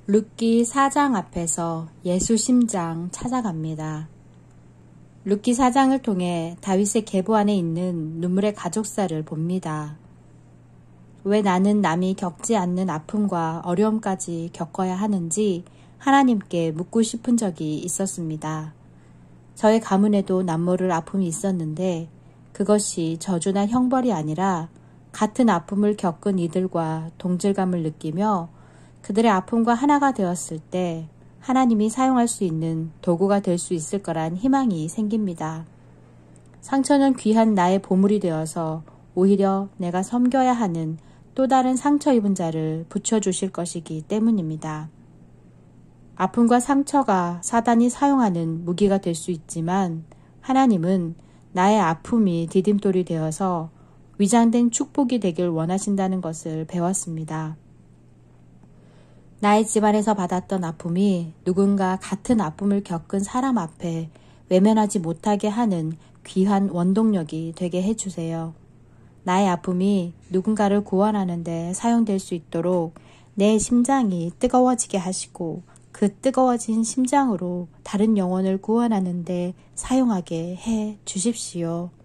룻기 4장 앞에서 예수 심장 찾아갑니다. 룻기 4장을 통해 다윗의 계보 안에 있는 눈물의 가족사를 봅니다. 왜 나는 남이 겪지 않는 아픔과 어려움까지 겪어야 하는지 하나님께 묻고 싶은 적이 있었습니다. 저의 가문에도 남모를 아픔이 있었는데 그것이 저주나 형벌이 아니라 같은 아픔을 겪은 이들과 동질감을 느끼며 그들의 아픔과 하나가 되었을 때 하나님이 사용할 수 있는 도구가 될 수 있을 거란 희망이 생깁니다. 상처는 귀한 나의 보물이 되어서 오히려 내가 섬겨야 하는 또 다른 상처 입은 자를 붙여주실 것이기 때문입니다. 아픔과 상처가 사단이 사용하는 무기가 될 수 있지만 하나님은 나의 아픔이 디딤돌이 되어서 위장된 축복이 되길 원하신다는 것을 배웠습니다. 나의 집안에서 받았던 아픔이 누군가 같은 아픔을 겪은 사람 앞에 외면하지 못하게 하는 귀한 원동력이 되게 해주세요. 나의 아픔이 누군가를 구원하는 데 사용될 수 있도록 내 심장이 뜨거워지게 하시고 그 뜨거워진 심장으로 다른 영혼을 구원하는 데 사용하게 해 주십시오.